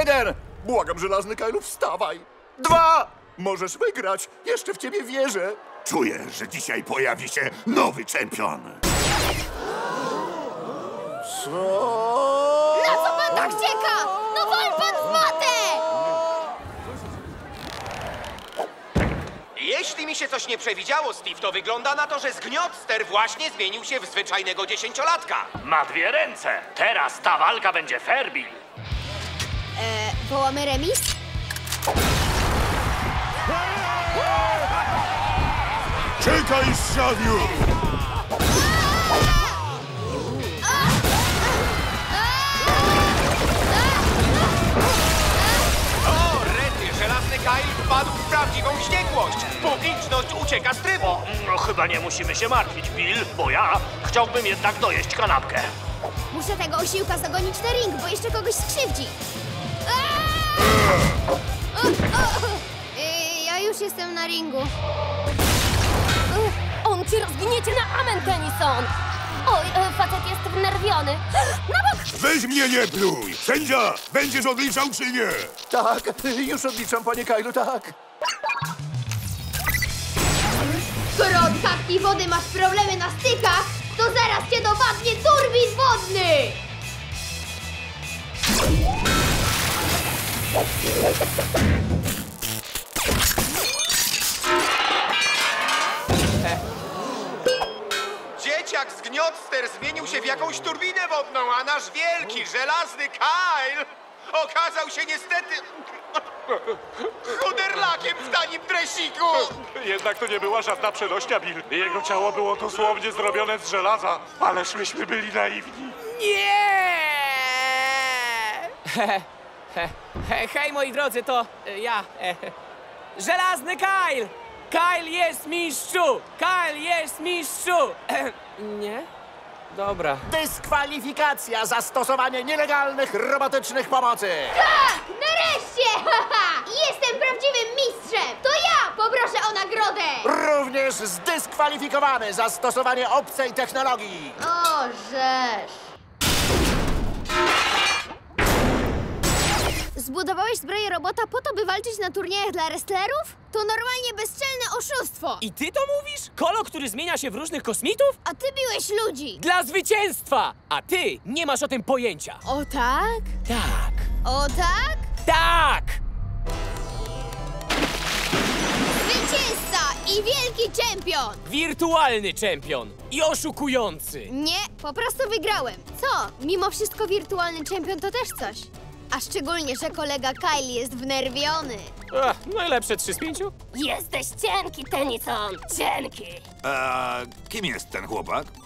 1. Błagam, żelazny Kailu, wstawaj. 2. Możesz wygrać. Jeszcze w ciebie wierzę. Czuję, że dzisiaj pojawi się nowy czempion. Co? Na co pan tak cieka? No wal pan w matę! Jeśli mi się coś nie przewidziało, Steve, to wygląda na to, że Zgniotster właśnie zmienił się w zwyczajnego 10-latka. Ma 2 ręce. Teraz ta walka będzie fair, Bill. Wołamy remis? Czekaj, Szaniu! O, rety, żelazny Kail wpadł w prawdziwą wściekłość. Publiczność ucieka z trybu. No chyba nie musimy się martwić, Bill, bo ja chciałbym jednak dojeść kanapkę. Muszę tego osiłka zagonić na ring, bo jeszcze kogoś skrzywdzi. Ja już jestem na ringu. On cię rozgniecie na amen, Tennyson! Oj, facet jest wnerwiony. Na bok! Weź mnie nie pluj! Sędzia, będziesz odliczał czy nie? Tak, już odliczam, panie Kailu, tak. Skoro od kapki wody masz problemy na stykach, to zaraz cię dopadnie turbin wodny! Dzieciak Zgniotster zmienił się w jakąś turbinę wodną, a nasz wielki, żelazny Kail okazał się niestety chuderlakiem w tanim dresiku. Jednak to nie była żadna przenośnia, Bill. Jego ciało było dosłownie zrobione z żelaza. Ależ myśmy byli naiwni. Hej, moi drodzy, to ja. Żelazny Kyle! Kyle jest mistrzu! Kyle jest mistrzu! Nie? Dobra. Dyskwalifikacja za stosowanie nielegalnych robotycznych pomocy. Tak! Nareszcie! Jestem prawdziwym mistrzem! To ja poproszę o nagrodę! Również zdyskwalifikowany za stosowanie obcej technologii. O, żeż. Zbudowałeś zbroję robota po to, by walczyć na turniejach dla wrestlerów? To normalnie bezczelne oszustwo! I ty to mówisz? Kolo, który zmienia się w różnych kosmitów? A ty biłeś ludzi! Dla zwycięstwa! A ty nie masz o tym pojęcia. O tak? Tak. O tak? Tak! Zwycięzca i wielki czempion! Wirtualny czempion i oszukujący. Nie, po prostu wygrałem. Co? Mimo wszystko wirtualny czempion to też coś. A szczególnie, że kolega Kyle jest wnerwiony. Najlepsze 3 z 5? Jesteś cienki, Tennyson! Cienki! Kim jest ten chłopak?